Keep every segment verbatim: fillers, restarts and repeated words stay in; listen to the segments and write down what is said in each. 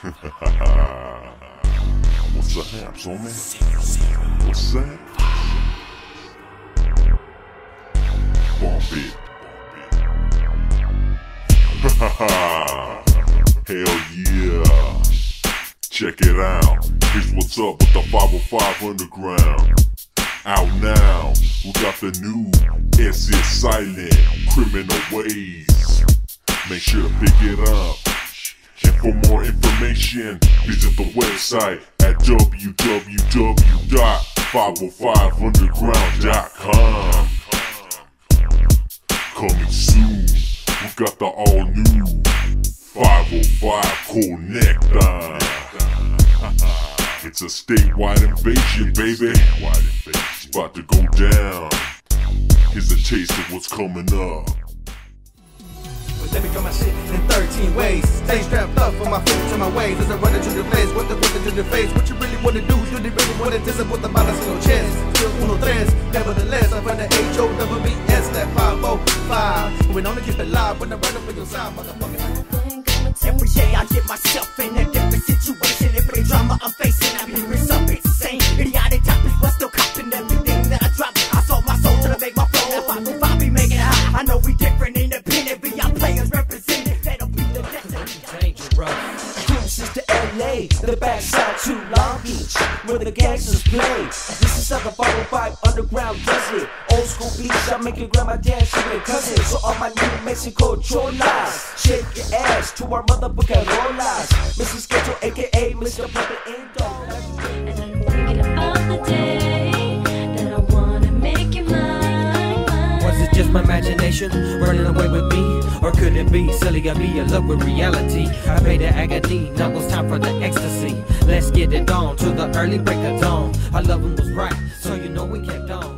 What's the haps, homie? What's that? Bump it. Hell yeah. Check it out. Here's what's up with the five oh five Underground. Out now, we got the new S is Silent, Criminal Ways. Make sure to pick it up. And for more information, visit the website at w w w dot five oh five underground dot com. Coming soon, we got the all new five oh five Connector. It's a statewide invasion, baby. It's about to go down. Here's a taste of what's coming up. Let me go my shit in thirteen ways. Stay strapped up for my feet to my ways. As I run into the place, what the fuck into the face? What you really wanna do? You really wanna disappoint the balance in your chest. Still uno tres, nevertheless, I run the H O W B S, that five oh five. Moving on to keep it live when I run up in your side, motherfucker. Every day I get myself in a different situation. Every drama I'm facing, I'm hearing something insane. Idiotic topics, but still copping everything that I drop. I sold my soul till I make my flow. If I move, I be making it high. I know we different, independent, but y'all players represented. That'll be the next dangerous. Cruises to L A, the backside to Long Beach, where the gangsters play. This is how the five oh five Underground does it. Old school beats, I make your grandma dance with her cousins. So all my new Mexico cholas, shake your ass to our motherfucking rolas. Mister Schedule, aka Mister Puppet Indo. And I'm thinking about the day that I wanna make you mine, mine. Was it just my imagination running away with me? Or could it be silly of me in love with reality? I paid the agony, now it's time for the ecstasy. Let's get it on to the early break of dawn. Our loving was right, so you know we kept on.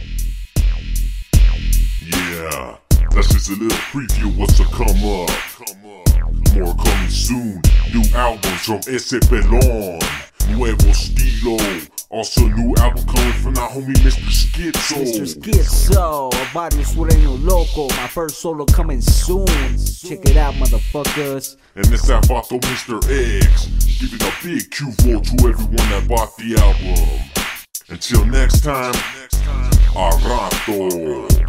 Yeah, that's just a little preview of what's to come up. More coming soon. New albums from ese pelón, Nuevo Estilo. Also new album coming from our homie Mister Schizo. Mister Schizo, Barrio Sureño Loco. My first solo coming soon. Check it out, motherfuckers. And this that vato Mister X, giving a big Q vote to everyone that bought the album. Until next time, a rato.